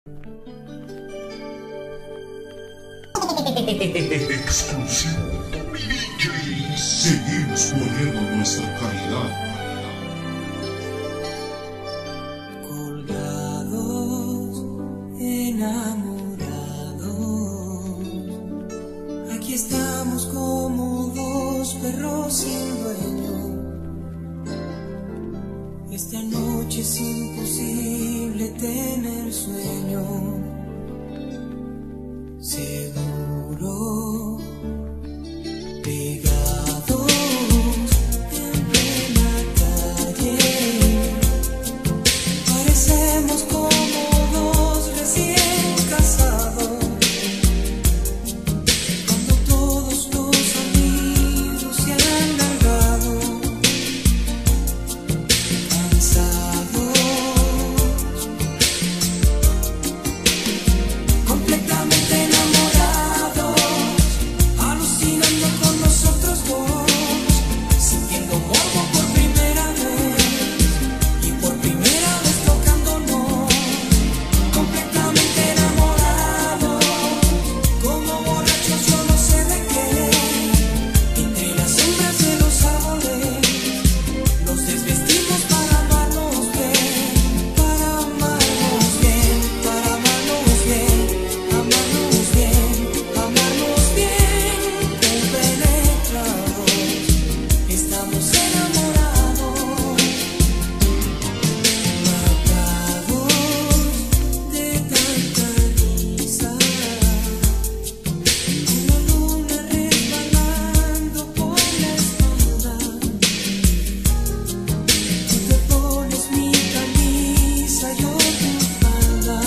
Exclusivo DJ. Seguimos poniendo nuestra calidad. Colgados, enamorados, aquí estamos como dos perros sin dueño. Esta noche es imposible tener sueño. Seguro, pegados en plena calle, parecemos como dos recién casados, cuando todos los amigos se han largado, cansados, completamente enamorados, alucinando con nosotros dos, sintiendo morbo por primera vez y por primera vez tocándonos, completamente enamorados, como borrachos yo no sé de qué, entre las sombras de los árboles, nos desvestimos para amarnos bien, para amarnos bien, para amarnos bien, amarnos bien, amarnos bien, compenetrados, estamos enamorados, matados de tanta risa, una luna resbalando por la espalda, tú te pones mi camisa, yo tu falda,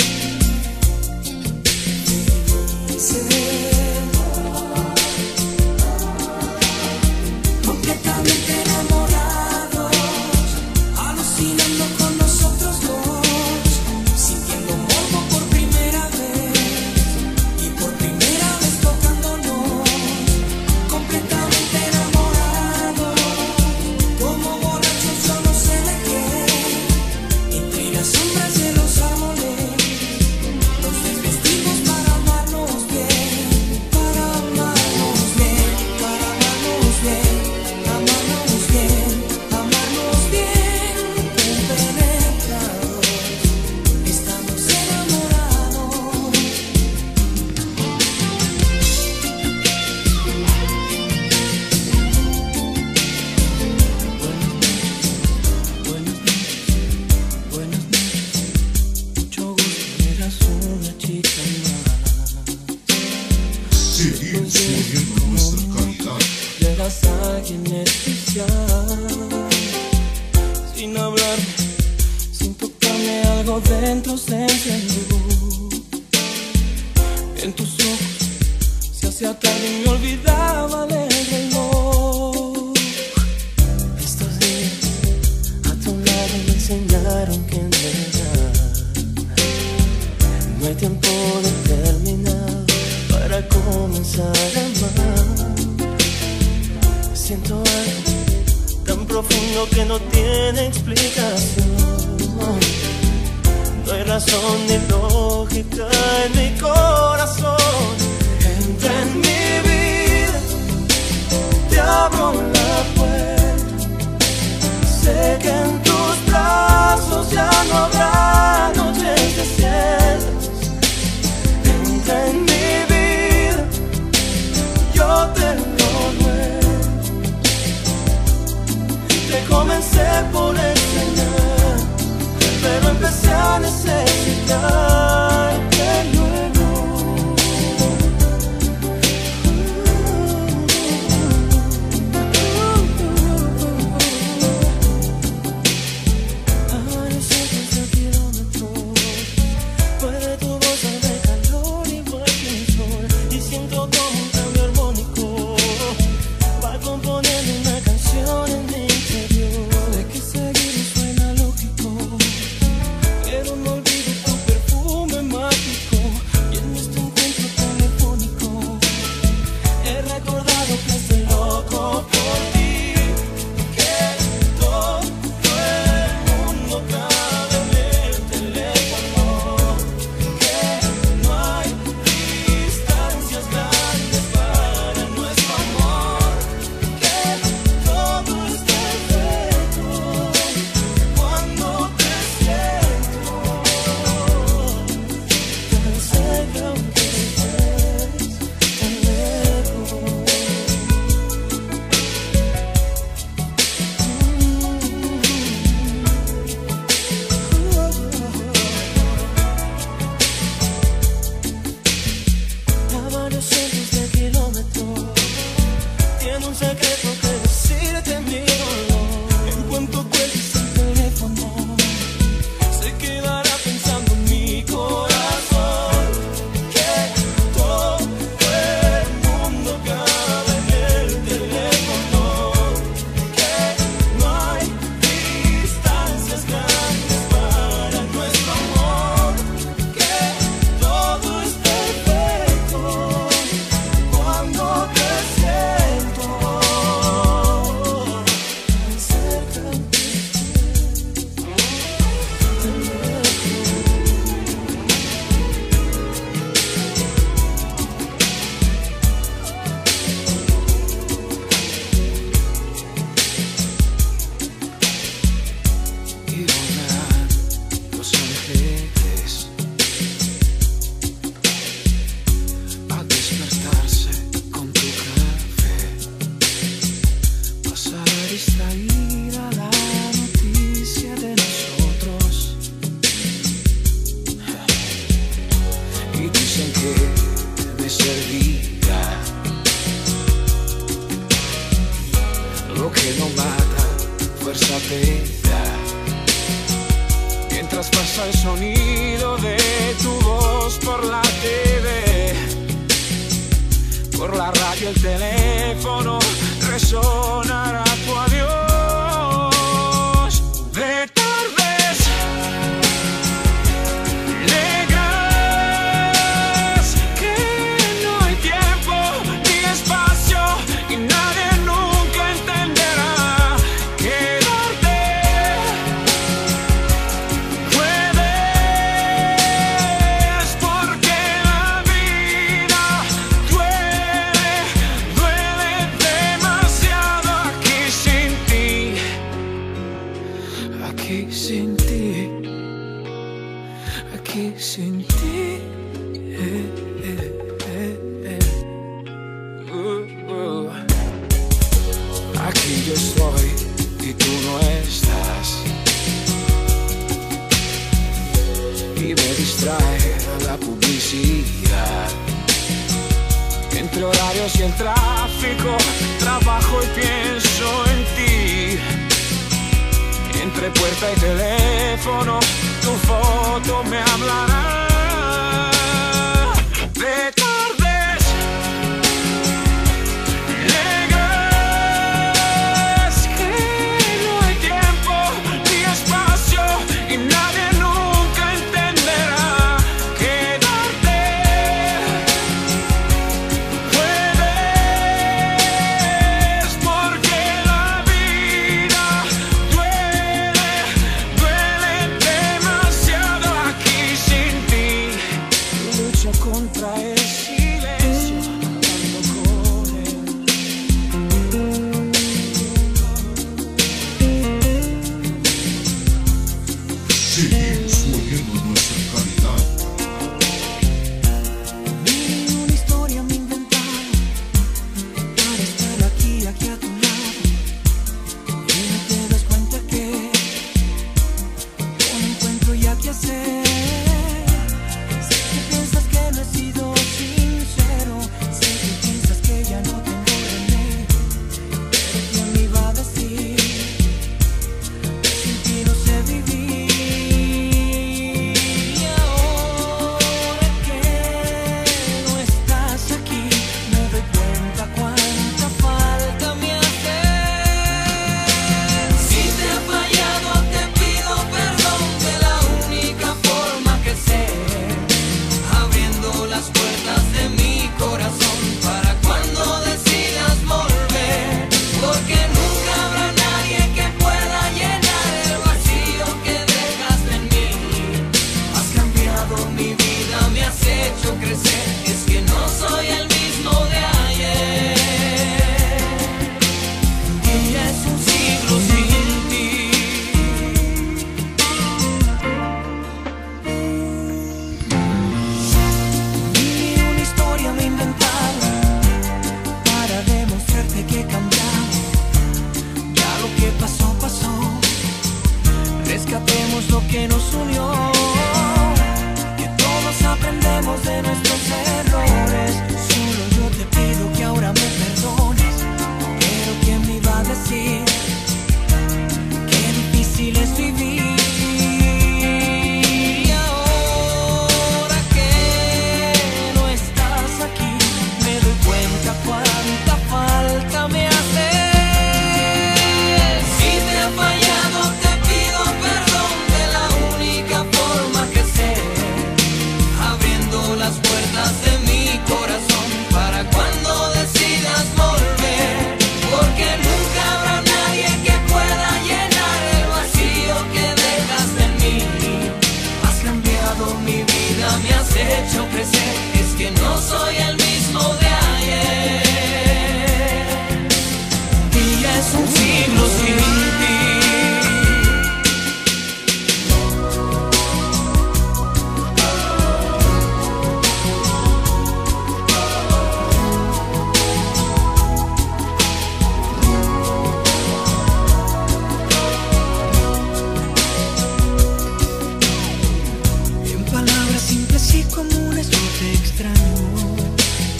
completamente enamorados, alucinando con nosotros dos, sintiendo morbo por primera vez y por primera vez tocándonos, completamente enamorados, como borrachos yo no sé de qué, entre las sombras de los árboles, nos desvestimos para amarnos bien, para amarnos bien, para amarnos bien, amarnos bien, amarnos bien, compenetrados, estamos enamorados. Buenas noches, mucho gusto, eras una chica más. Seguimos poniendo nuestra calidad. Llegas a alguien especial, sin hablarme, sin tocarme, algo dentro se encendió. En tus ojos se hacía tarde y me olvidaba del reloj. Estos días a tu lado me enseñaron que en verdad no hay tiempo determinado para comenzar a amar. Siento algo tan profundo que no tiene explicación. No hay razón ni lógica en mi corazón. Entra en mi vida, te abro la puerta. Sé que en tus brazos ya no habrá noches desiertas. Entra en mi vida, yo te lo ruego. Te comencé por extrañar, pero empecé a necesitarte luego. primavera. Mientras pasa el sonido de tu voz por la TV, por la radio, el teléfono, resonará tu adiós. De tardes negras, que no hay tiempo ni espacio y nadie nunca entenderá. Quedarte puedes porque la vida duele, duele demasiado aquí sin ti, aquí sin ti, aquí sin ti. Aquí yo estoy y tú no estás, y me distrae la publicidad. Entre horarios y el tráfico, trabajo y pienso en ti. Entre puerta y teléfono, tu foto me hablará. De tardes negras, que no hay tiempo ni espacio y nadie nunca entenderá. Quedarte puedes porque la vida duele, duele demasiado aquí sin ti. Lucha contra el silencio, hablando con él. Seguimos poniendo nuestra calidad. Mil una historia me inventaron para estar aquí a tu lado, y no te das cuenta que yo no encuentro ya qué hacer. Sé que piensas que no he sido sincero, sé que piensas que ya no tengo remedio, pero ¿quién me iba a decir que sin ti no sé vivir? Y ahora que no estás aquí, me doy cuenta cuánta falta me haces. Si te he fallado, te pido perdón de la única forma que sé, abriendo las puertas de mi corazón para cuando decidas volver, porque nunca habrá nadie que pueda llenar el vacío que dejaste en mí. Has cambiado mi vida, me has hecho crecer, es que no soy el mismo de ayer. Y es un siglo sin ti. Y una historia me inventaron para demostrarte que he cambiado. Ya lo que pasó, pasó. Rescatemos lo que nos unió, que todos aprendemos de nuestros errores. Solo yo te pido que ahora me perdones, pero ¿quién me iba a decir qué difícil es vivir? Y ahora que no estás aquí, me doy cuenta cuánta falta me haces. Si te he fallado, te pido perdón de la única forma que sé, abriendo las puertas de mi corazón para cuando decidas volver, porque nunca habrá nadie que pueda llenar el vacío que dejaste en mí. Has cambiado mi vida, me has hecho crecer, es que no soy el mismo de ayer. Y es un siglo sin ti. En palabras simples y comunes no te extraño,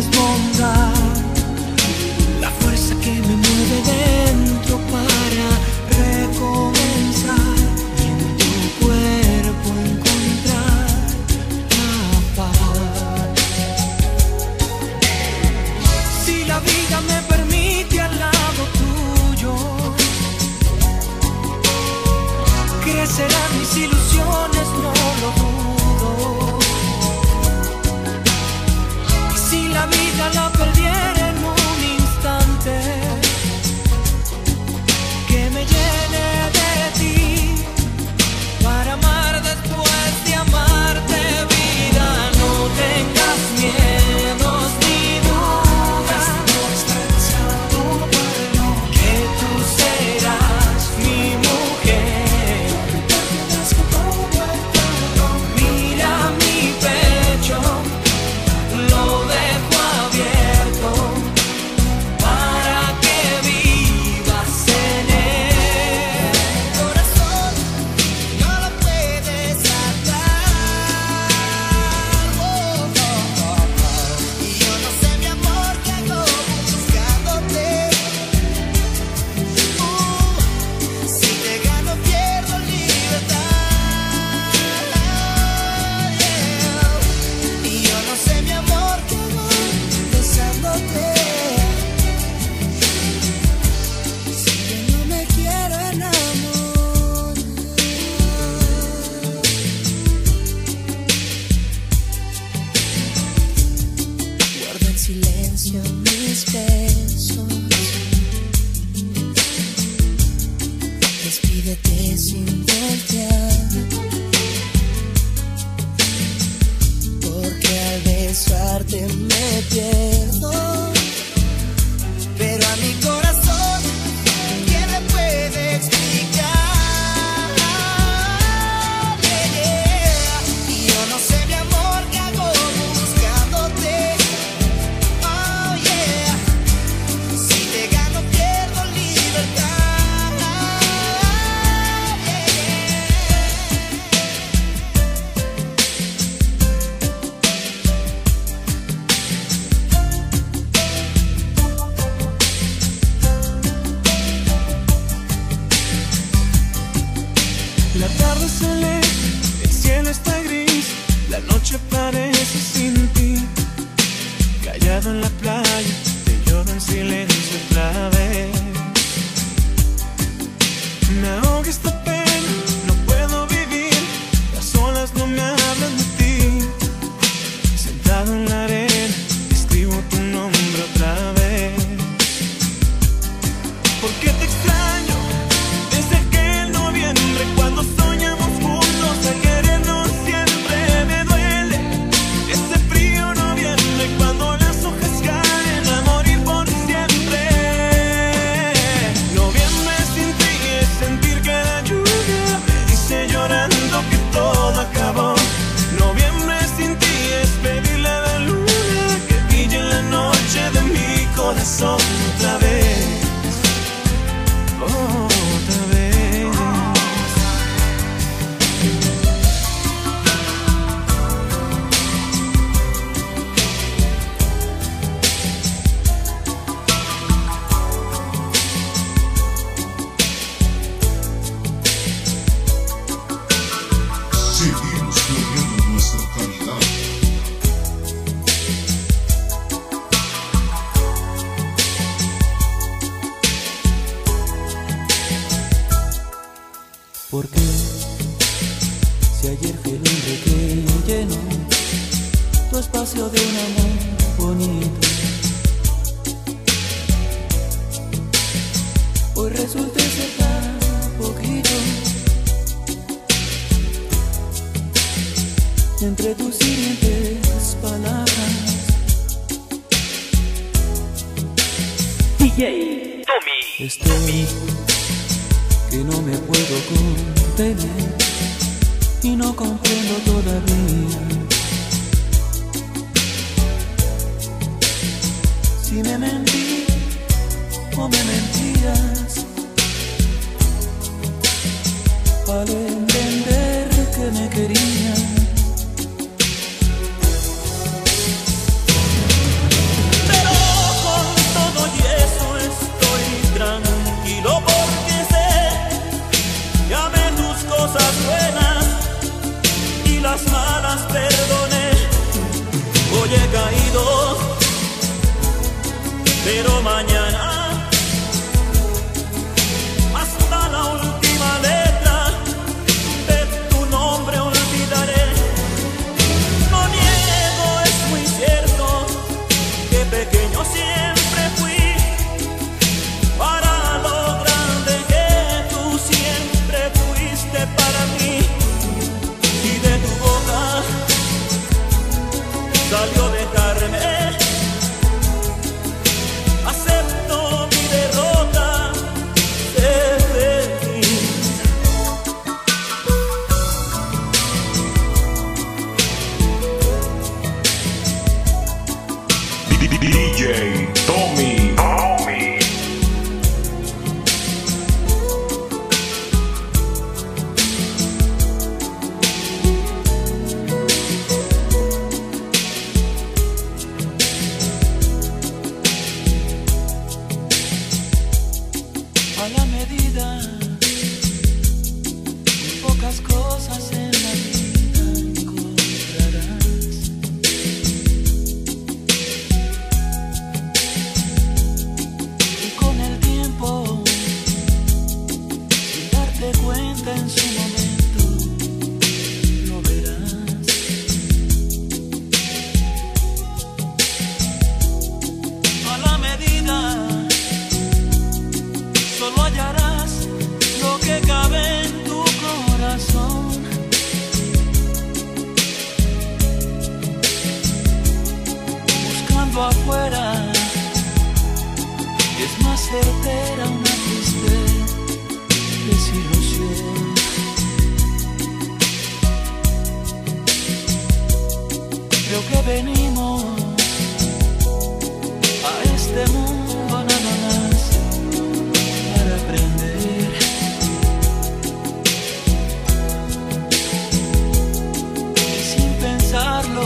bondad, la fuerza que me mueve dentro para recomenzar y en tu cuerpo encontrar la paz. Si la vida me permite al lado tuyo, crecerán mis ilusiones, no lo dudo. Y si la vida la perdiera en un instante, que me llene de ti para amar después de amarte, vida. No tengas miedos ni dudas, que tú serás mi mujer. Mira mi pecho, lo dejo abierto para que vivas en él. Corazón, no lo puedes atar. Y yo no sé, mi amor, qué hago buscándote. Si te gano, pierdo libertad. Y yo no sé, mi amor, qué hago besándote. Si yo no me quiero enamorar. Guarda en silencio mis besos. Despídete sin voltear, porque al besarte me pierdo. Pero a mi corazón, ¿quién le puede explicar? Y yo no sé, mi amor, qué hago buscándote. Oh yeah, si te gano pierdo libertad. La tarde se aleja, el cielo está gris, la noche parece sin ti. Callado en la playa, te lloro en silencio otra vez. Me ahoga esta pena, no puedo vivir, las olas no me hablan de ti. Sentado en la arena, escribo tu nombre otra vez. ¿Por qué te extraño? Desde aquel noviembre cuando soñamos juntos a querernos siempre. Me duele ese frío noviembre cuando las hojas caen a morir por siempre. Noviembre sin ti es sentir que la lluvia me dice llorando que todo acabó. Noviembre sin ti es pedirle a la luna que brille en la noche de mi corazón otra vez. Otra vez. Seguimos poniendo nuestra calidad. ¿Por qué? Si ayer fue el hombre que llenó tu espacio de un amor bonito, hoy resulta ser tan poquito. Entre tus siguientes palabras, DJ Tommy, estoy que no me puedo contener y no comprendo todavía si me mentí o me mentías al entender que me querías. pero mañana hasta la última letra de tu nombre olvidaré. No niego, es muy cierto que pequeño siempre fui para lo grande que tú siempre fuiste para mí. Y de tu boca salió dejarme. Acepto mi derrota, sé feliz. DJ Tommy. A la medida, pocas cosas en la vida encontrarás. Y con el tiempo, sin darte cuenta en su momento, lo verás. A la medida, solo hallarás lo que cabe en tu corazón. Buscando afuera, es más certera una triste desilusión. Creo que venimos a este mundo nada más para aprender. Y sin pensarlo,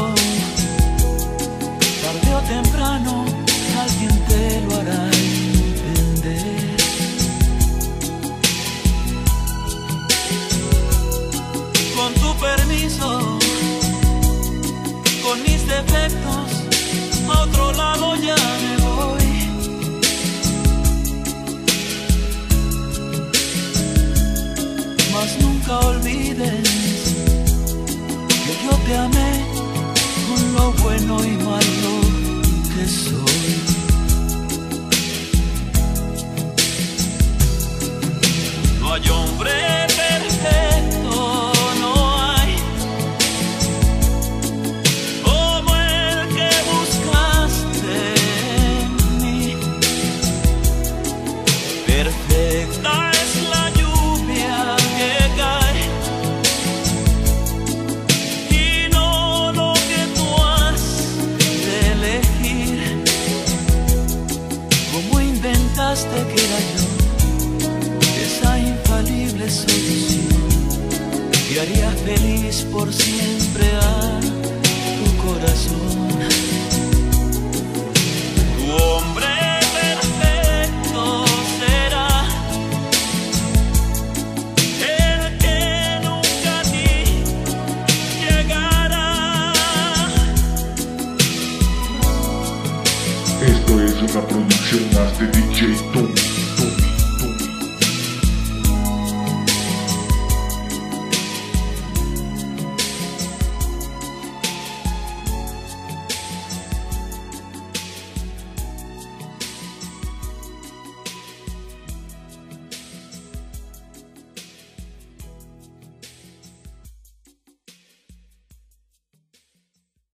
tarde o temprano alguien te lo hará entender. Con tu permiso, con mis defectos, a otro lado ya me voy. Mas nunca olvides que yo te amé con lo bueno y malo que soy. No hay hombre perfecto, no hay como el que buscaste en mí. Perfecta es la lluvia que cae y no lo que tú has de elegir. ¿Cómo inventaste que era yo esa infalible solución que haría feliz por siempre a tu corazón? Tu hombre perfecto será el que nunca a ti llegará. Esto es una producción más de DJ Tommy.